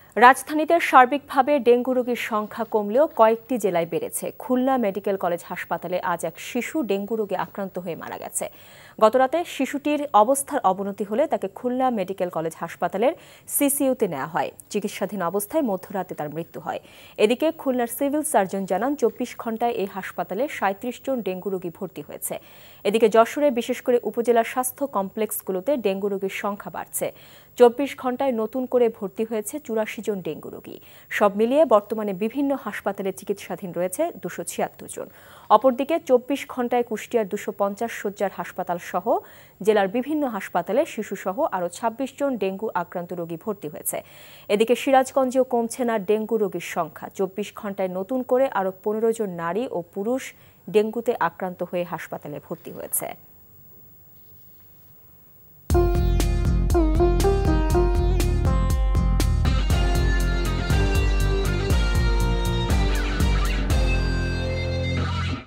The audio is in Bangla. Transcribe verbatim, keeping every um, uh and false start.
রাজধানীতে সার্বিকভাবে ডেঙ্গু রোগীর সংখ্যা কমলেও কয়েকটি জেলায় বেড়েছে। খুলনা মেডিকেল কলেজ হাসপাতালে আজ এক শিশু ডেঙ্গু রোগে আক্রান্ত হয়ে মারা গেছে। গতরাতে শিশুটির অবস্থার অবনতি হলে তাকে খুলনা মেডিকেল কলেজ হাসপাতালের সিসিইউতে নেওয়া হয়। চিকিৎসাধীন অবস্থায় মধ্যরাতে তার মৃত্যু হয়। এদিকে খুলনার সিভিল সার্জন জানান, চব্বিশ ঘণ্টায় এই হাসপাতালে সাঁত্রিশ জন ডেঙ্গু রোগী ভর্তি হয়েছে। এদিকে যশোরে বিশেষ করে উপজেলা স্বাস্থ্য কমপ্লেক্সগুলোতে ডেঙ্গু রোগীর সংখ্যা বাড়ছে। চব্বিশ ঘণ্টায় নতুন করে ভর্তি হয়েছে চুরাশি জন ডেঙ্গু রোগী। সব মিলিয়ে বর্তমানে বিভিন্ন হাসপাতালে চিকিৎসাধীন রয়েছে দুশো ছিয়াত্তর জন। অপরদিকে চব্বিশ ঘণ্টায় কুষ্টিয়ার দুশো পঞ্চাশ শয্যার হাসপাতাল সহ জেলার বিভিন্ন হাসপাতালে শিশুসহ আরও ছাব্বিশ জন ডেঙ্গু আক্রান্ত রোগী ভর্তি হয়েছে। এদিকে সিরাজগঞ্জেও কমছে না ডেঙ্গু রোগীর সংখ্যা। চব্বিশ ঘণ্টায় নতুন করে আরও পনেরো জন নারী ও পুরুষ ডেঙ্গুতে আক্রান্ত হয়ে হাসপাতালে ভর্তি হয়েছে।